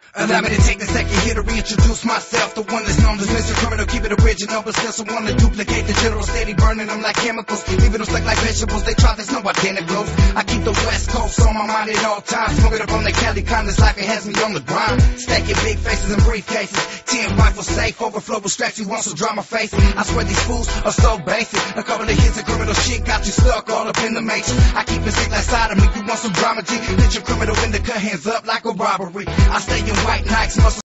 Allow me to take a second here to reintroduce myself. The one that's known as Mr. Criminal, keep it original, but still someone to duplicate the general. Steady burning them like chemicals, leaving them stuck like vegetables. They try, there's no identicals. I keep the West Coast on my mind at all times. Smoking up on the Cali con, this life, it has me on the grind. Stacking big faces and briefcases, 10 rifles safe, overflow with straps. You want some drama face? I swear these fools are so basic. A couple of hits of criminal shit got you stuck all up in the matrix. I keep it sick like side of me. You want some drama, G? Let your criminal in the cut, hands up like a robbery. I stay in white Nikes, muscle